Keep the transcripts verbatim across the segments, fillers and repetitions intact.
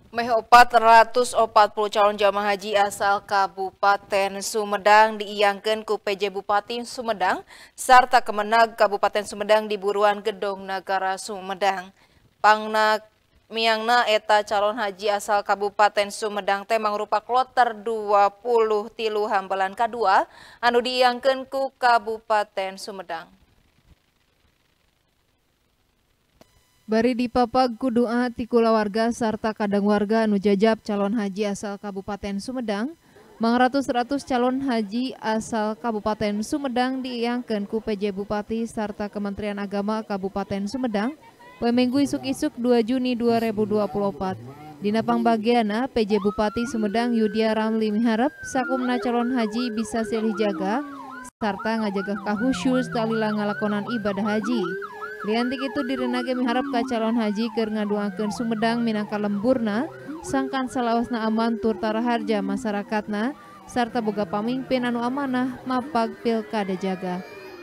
Meh empat ratus empat puluh calon jamaah haji asal Kabupaten Sumedang diiyangkeun ku P J Bupati Sumedang sarta Kemenag Kabupaten Sumedang di Buruan Gedong Nagara Sumedang. Pangna miangna eta calon haji asal Kabupaten Sumedang teh mangrupa kloter dua puluh tilu hambalan kadua anu diiyangkeun ku Kabupaten Sumedang. Bari dipapag ku doa ti kulawarga sarta kadang warga anu jajab calon haji asal Kabupaten Sumedang, mangratus-ratus calon haji asal Kabupaten Sumedang diiyangkeun ku P J Bupati sarta Kementerian Agama Kabupaten Sumedang poe Minggu isuk-isuk dua Juni dua ribu dua puluh empat. Dina pangbagiana P J Bupati Sumedang Yudia Ramli miharep sakumna calon haji bisa silih jaga sarta ngajaga kahusyus talila ngalakonan ibadah haji. Liantik itu direnage miharap ka calon haji keur ngaduakeun Sumedang minangka lemburna sangkan salawasna aman tur taraharja masyarakatna sarta boga pamimpin anu amanah mapag pilkada jaga.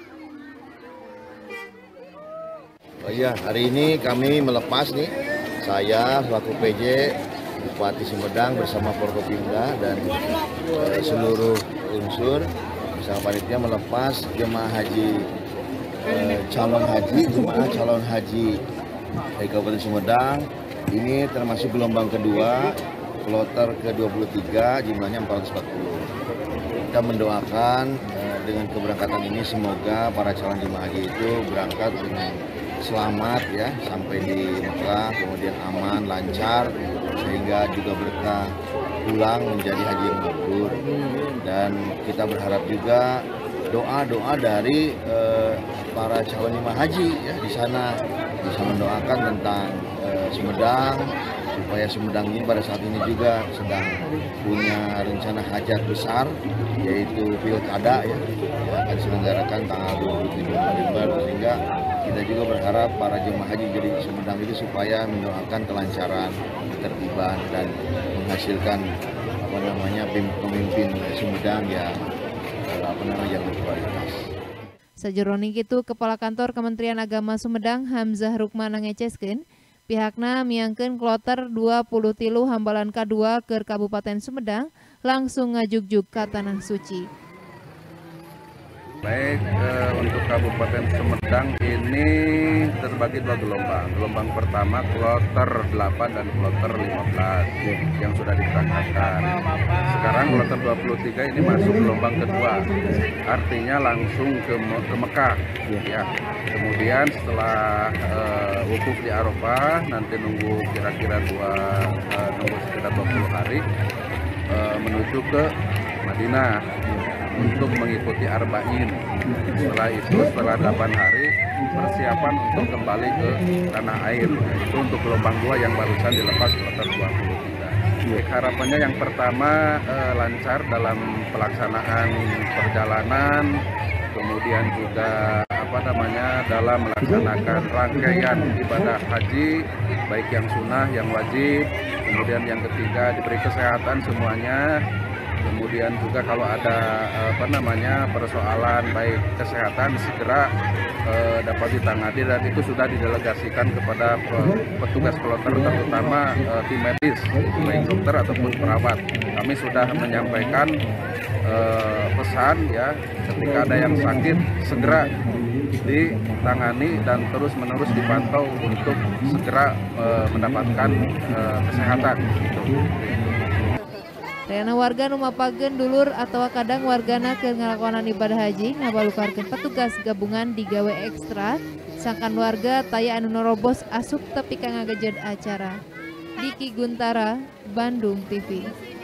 Oh iya, hari ini kami melepas nih, saya selaku P J Bupati Sumedang bersama Forkopimda dan eh, seluruh unsur bersama panitia melepas jemaah haji eh, calon haji jemaah calon haji dari Kabupaten Sumedang. Ini termasuk gelombang kedua, kloter ke dua puluh tiga, jumlahnya empat ratus empat puluh. Kita mendoakan eh, dengan keberangkatan ini semoga para calon jemaah haji itu berangkat dengan selamat ya sampai di Mekah, kemudian aman, lancar, sehingga juga berkah pulang menjadi haji yang mabrur. Dan kita berharap juga doa-doa dari eh, para calon jemaah haji ya di sana bisa mendoakan tentang eh, Sumedang, supaya Sumedang ini pada saat ini juga sedang punya rencana hajat besar, yaitu pilkada ya, yang akan diselenggarakan tanggal dua puluh tujuh November, sehingga kita juga berharap para jemaah haji jadi Sumedang itu supaya mendoakan kelancaran, ketertiban dan menghasilkan apa namanya pemimpin Sumedang yang apa namanya yang berkualitas. Sajeroning kitu Kepala Kantor Kementerian Agama Sumedang Hamzah Rukmana ngeceskeun pihakna miangkeun kloter dua puluh tilu hambalan kadua ke Kabupaten Sumedang langsung ngajugjug ka Tanah Suci. Baik, eh, untuk Kabupaten Sumedang ini terbagi dua gelombang. Gelombang pertama kloter delapan dan kloter lima belas yang sudah diberangkatkan. Sekarang kloter dua puluh tiga ini masuk gelombang kedua. Artinya langsung ke, ke Mekah. Ya. Kemudian setelah eh, wukuf di Arafah, nanti nunggu kira-kira dua eh, nunggu sekitar dua puluh hari eh, menuju ke Madinah untuk mengikuti Arba'in. Setelah itu, setelah delapan hari, persiapan untuk kembali ke tanah air. Itu untuk gelombang dua yang barusan dilepas kloter dua puluh tiga. Baik, harapannya yang pertama eh, lancar dalam pelaksanaan perjalanan, kemudian juga apa namanya dalam melaksanakan rangkaian ibadah haji, baik yang sunnah, yang wajib, kemudian yang ketiga diberi kesehatan semuanya. Kemudian juga kalau ada apa namanya persoalan baik kesehatan segera eh, dapat ditangani, dan itu sudah didelegasikan kepada petugas kloter terutama eh, tim medis baik dokter ataupun perawat. Kami sudah menyampaikan eh, pesan ya ketika ada yang sakit segera ditangani dan terus menerus dipantau untuk segera eh, mendapatkan eh, kesehatan. Reana warga nu mapageun dulur atawa kadang wargana keur ngalakonan ibadah haji ngabalukarkeun petugas gabungan digawe ekstra sangkan warga taya anu norobos asup tepi ka ngagejeun acara. Diki Guntara, Bandung T V.